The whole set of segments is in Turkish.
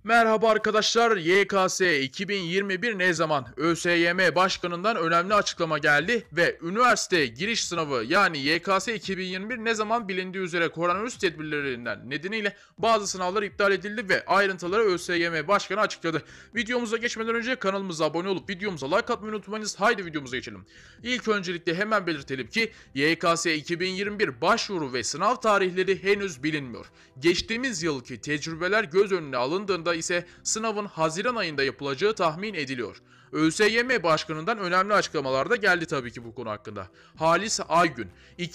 Merhaba arkadaşlar, YKS 2021 ne zaman? ÖSYM Başkanı'ndan önemli açıklama geldi ve üniversite giriş sınavı yani YKS 2021 ne zaman bilindiği üzere koronavirüs tedbirlerinden nedeniyle bazı sınavlar iptal edildi ve ayrıntıları ÖSYM Başkanı açıkladı. Videomuza geçmeden önce kanalımıza abone olup videomuza like atmayı unutmayınız. Haydi videomuza geçelim. İlk öncelikle hemen belirtelim ki YKS 2021 başvuru ve sınav tarihleri henüz bilinmiyor. Geçtiğimiz yılki tecrübeler göz önüne alındığında ise sınavın Haziran ayında yapılacağı tahmin ediliyor. ÖSYM Başkanı'ndan önemli açıklamalar da geldi tabii ki bu konu hakkında. Halis Aygün,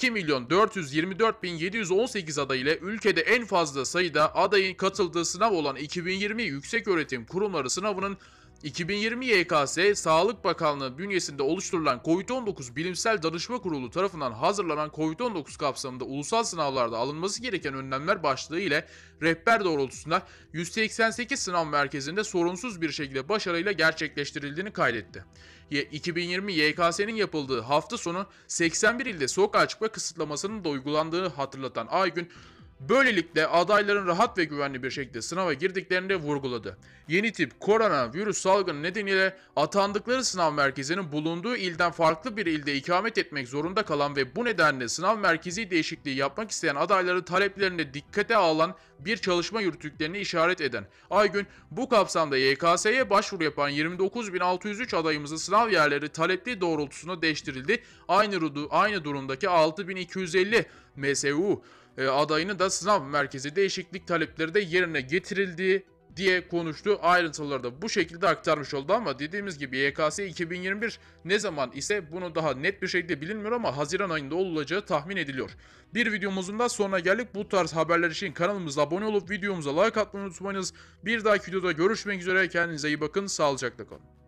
2.424.718 aday ile ülkede en fazla sayıda adayın katıldığı sınav olan 2020 Yükseköğretim Kurumları sınavının 2020 YKS, Sağlık Bakanlığı bünyesinde oluşturulan COVID-19 Bilimsel Danışma Kurulu tarafından hazırlanan COVID-19 kapsamında ulusal sınavlarda alınması gereken önlemler başlığı ile rehber doğrultusunda 188 sınav merkezinde sorunsuz bir şekilde başarıyla gerçekleştirildiğini kaydetti. 2020 YKS'nin yapıldığı hafta sonu 81 ilde sokağa çıkma kısıtlamasının da uygulandığı hatırlatan Aygün, böylelikle adayların rahat ve güvenli bir şekilde sınava girdiklerini de vurguladı. Yeni tip koronavirüs salgını nedeniyle atandıkları sınav merkezinin bulunduğu ilden farklı bir ilde ikamet etmek zorunda kalan ve bu nedenle sınav merkezi değişikliği yapmak isteyen adayların taleplerine dikkate alan bir çalışma yürüttüklerini işaret eden Aygün, bu kapsamda YKS'ye başvuru yapan 29.603 adayımızın sınav yerleri talepli doğrultusunda değiştirildi. Aynı durumdaki 6.250 MSU adayını da sınav merkezi değişiklik talepleri de yerine getirildi diye konuştu. Ayrıntıları da bu şekilde aktarmış oldu ama dediğimiz gibi YKS 2021 ne zaman ise bunu daha net bir şekilde bilinmiyor ama Haziran ayında olacağı tahmin ediliyor. Bir videomuzun da sonuna geldik. Bu tarz haberler için kanalımıza abone olup videomuza like atmayı unutmayınız. Bir dahaki videoda görüşmek üzere. Kendinize iyi bakın. Sağlıcakla kalın.